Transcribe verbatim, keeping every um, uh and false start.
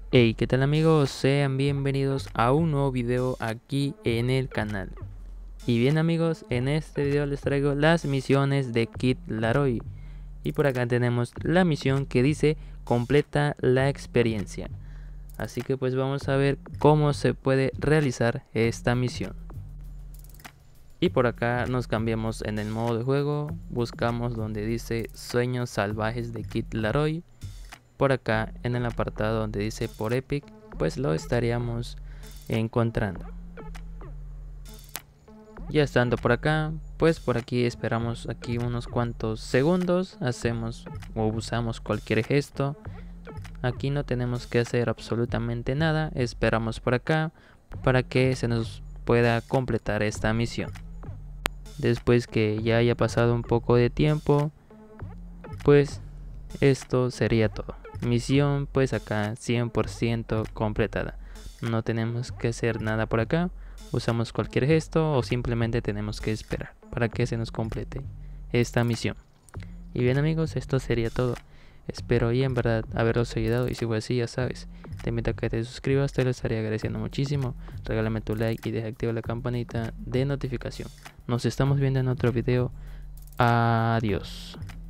Hey, ¿qué tal amigos? Sean bienvenidos a un nuevo video aquí en el canal. Y bien amigos, en este video les traigo las misiones de Kid Laroi. Y por acá tenemos la misión que dice completa la experiencia. Así que pues vamos a ver cómo se puede realizar esta misión. Y por acá nos cambiamos en el modo de juego, buscamos donde dice Sueños Salvajes de Kid Laroi. Por acá en el apartado donde dice por Epic, pues lo estaríamos encontrando. Ya estando por acá, pues por aquí esperamos aquí unos cuantos segundos, hacemos o usamos cualquier gesto. Aquí no tenemos que hacer absolutamente nada, esperamos por acá para que se nos pueda completar esta misión. Después que ya haya pasado un poco de tiempo, pues esto sería todo. Misión pues acá cien por ciento completada. No tenemos que hacer nada por acá. Usamos cualquier gesto o simplemente tenemos que esperar para que se nos complete esta misión. Y bien amigos, esto sería todo. Espero y en verdad haberos ayudado, y si fue así ya sabes, te invito a que te suscribas, te lo estaría agradeciendo muchísimo. Regálame tu like y deja activa la campanita de notificación. Nos estamos viendo en otro video. Adiós.